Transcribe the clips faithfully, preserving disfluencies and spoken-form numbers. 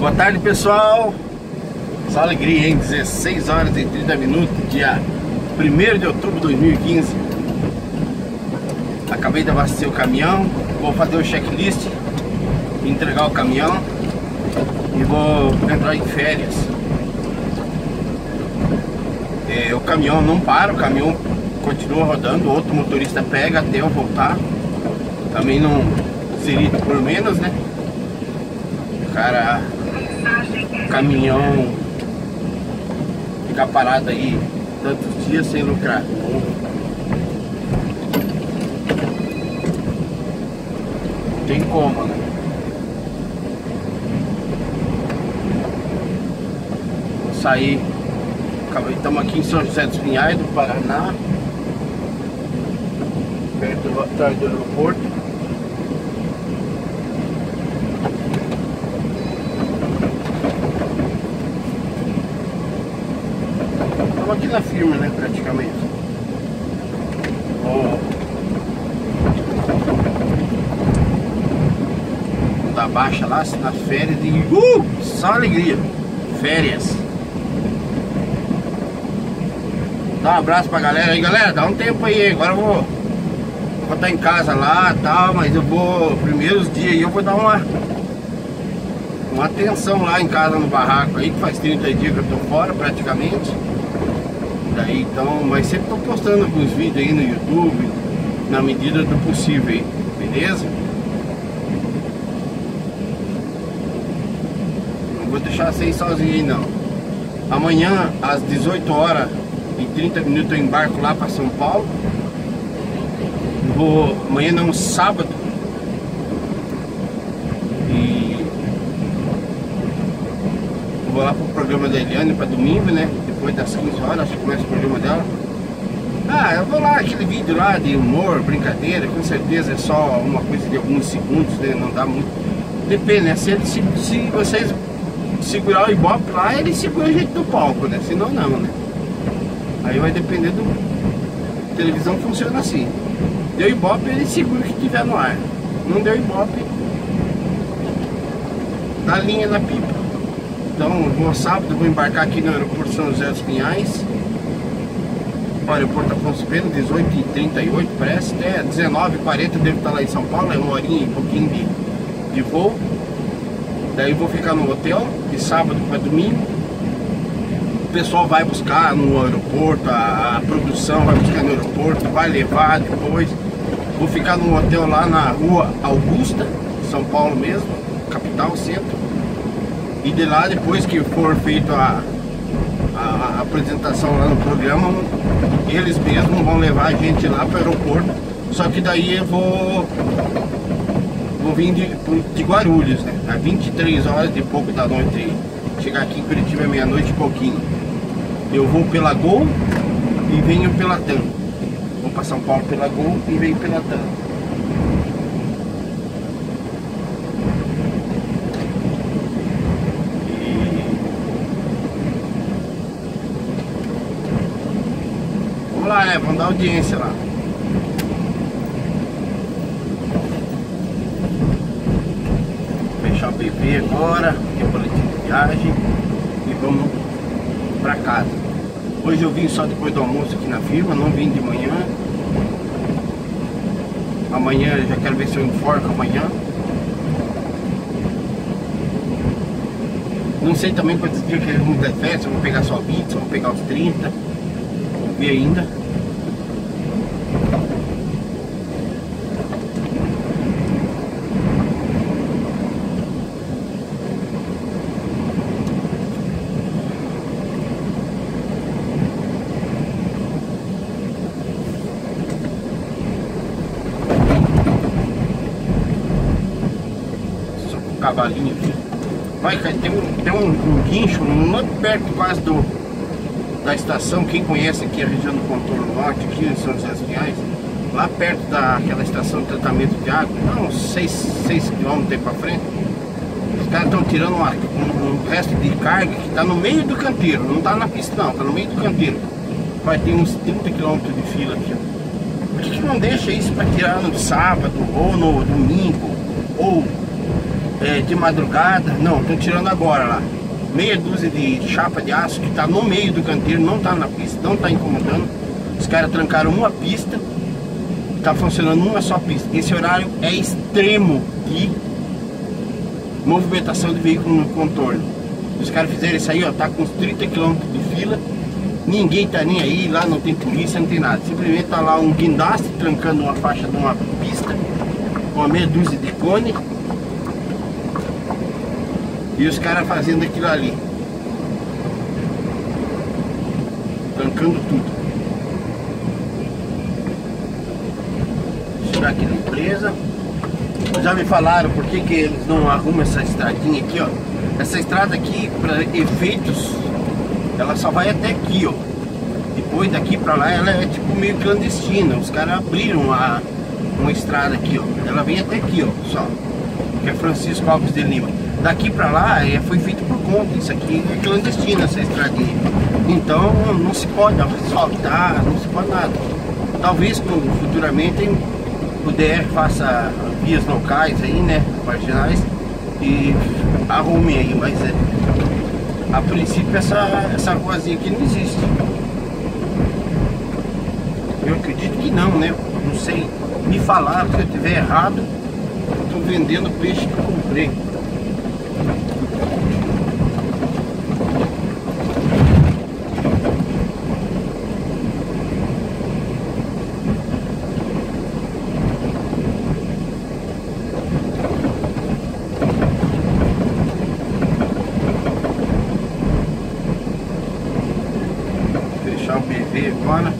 Boa tarde, pessoal. Só alegria, hein? dezesseis horas e trinta minutos, dia primeiro de outubro de dois mil e quinze. Acabei de abastecer o caminhão. Vou fazer o checklist, entregar o caminhão e vou entrar em férias. É, o caminhão não para, o caminhão continua rodando. O outro motorista pega até eu voltar. Também não seria por menos, né? O cara, o caminhão ficar parado aí tantos dias sem lucrar. Não tem como, né? Vou sair. Estamos aqui em São José dos Pinhais, do Paraná, perto do, atrás do aeroporto. Estamos aqui na firma, né, praticamente. Vou dar baixa lá, nas férias de... Uh! Só alegria! Férias! Dá um abraço pra galera aí, galera, dá um tempo aí, agora eu vou vou estar em casa lá e tal, mas eu vou, primeiros dias aí eu vou dar uma uma atenção lá em casa no barraco aí, que faz trinta dias que eu tô fora praticamente. Daí então, mas sempre tô postando alguns vídeos aí no YouTube, na medida do possível aí, beleza? Não vou deixar vocês sozinhos aí não. Amanhã às dezoito horas e trinta minutos eu embarco lá para São Paulo. Vou, amanhã não, sábado. E vou lá pro programa da Eliane para domingo, né? Depois das quinze horas, acho que começa o programa dela. Ah, eu vou lá, aquele vídeo lá de humor, brincadeira, com certeza é só uma coisa de alguns segundos, né? Não dá muito. Depende, né? Se, se, se vocês segurar o Ibope lá, ele segura o jeito do palco, né? Senão não, né? Aí vai depender do... A televisão funciona assim. Deu Ibope, ele segura o que tiver no ar. Não deu Ibope, dá linha na pipa. Então, no sábado eu vou embarcar aqui no aeroporto São José dos Pinhais. O aeroporto Afonso Pena, dezoito e trinta e oito, parece. Até dezenove e quarenta eu devo estar lá em São Paulo. É uma horinha e pouquinho de, de voo. Daí eu vou ficar no hotel de sábado para domingo. O pessoal vai buscar no aeroporto, a, a produção vai buscar no aeroporto, vai levar depois. Vou ficar num hotel lá na rua Augusta, São Paulo mesmo, capital, centro. E de lá, depois que for feita a, a, a apresentação lá no programa, eles mesmos vão levar a gente lá para o aeroporto. Só que daí eu vou, vou vir de, de Guarulhos, né? Às vinte e três horas e pouco da noite. Chegar aqui em Curitiba é meia-noite e pouquinho. Eu vou pela Gol e venho pela TAM. Vou para São Paulo pela Gol e venho pela TAM. E... Vamos lá, né? Vamos dar audiência lá. Fechar o B P agora, que é o boletim de viagem, e vamos pra casa. Hoje eu vim só depois do almoço aqui na firma, não vim de manhã. Amanhã eu já quero ver se eu enforco amanhã. Não sei também quantos dias que eles vão ter festa, se vão pegar só vinte, se vão pegar os trinta. Vou ver ainda. Cavalinho aqui. Vai, cara, tem um, tem um, um guincho muito perto quase do, da estação. Quem conhece aqui a região do Contorno Norte, aqui em São José dos Pinhais, lá perto daquela estação de tratamento de água, não, uns seis quilômetros aí pra frente, os caras estão tirando uma, um, um resto de carga que tá no meio do canteiro, não tá na pista não, tá no meio do canteiro. Vai ter uns trinta quilômetros de fila aqui, ó. Por que que não deixa isso para tirar no sábado ou no domingo ou é, de madrugada. Não, estão tirando agora lá. Meia dúzia de chapa de aço que está no meio do canteiro, não está na pista, não está incomodando. Os caras trancaram uma pista, está funcionando uma só pista. Esse horário é extremo de movimentação de veículo no contorno. Os caras fizeram isso aí, ó, tá com uns trinta quilômetros de fila. Ninguém tá nem aí, lá não tem polícia, não tem nada. Simplesmente tá lá um guindaste trancando uma faixa de uma pista, com uma meia dúzia de cone. E os caras fazendo aquilo ali, trancando tudo. Chegar aqui na empresa. Já me falaram por que, que eles não arrumam essa estradinha aqui, ó. Essa estrada aqui, para efeitos, ela só vai até aqui, ó. Depois daqui pra lá ela é tipo meio clandestina. Os caras abriram a, uma estrada aqui, ó. Ela vem até aqui, ó, só. Que é Francisco Alves de Lima. Daqui pra lá é, foi feito por conta. Isso aqui é clandestina, essa estradinha. Então não se pode asfaltar, não se pode nada. Talvez futuramente o D R faça vias locais aí, né, marginais, e arrume aí, mas é, a princípio essa, essa ruazinha aqui não existe. Eu acredito que não, né, não sei, me falaram, se eu estiver errado, eu estou vendendo o peixe que eu comprei. Fechar o B V agora.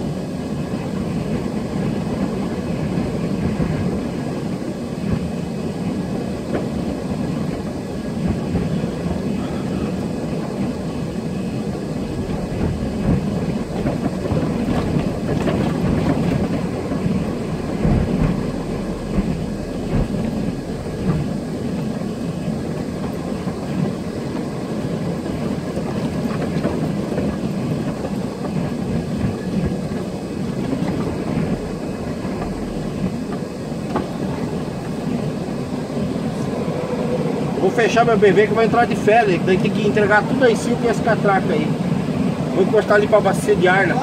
Vou fechar meu B V que vai entrar de férias. Daí tem que entregar tudo aí sim, tem essa catraca aí. Vou encostar ali pra bacia de ar, né?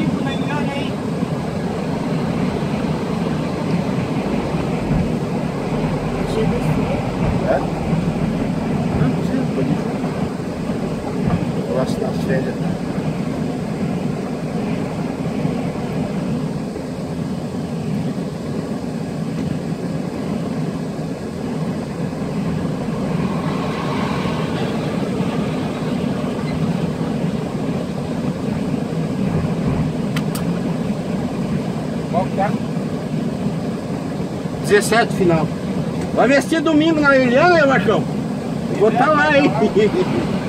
É? Não precisa, pode ir. Eu gosto das férias. dezessete final. Vai vestir domingo na Eliana, né, Marcão? Vou estar lá, hein?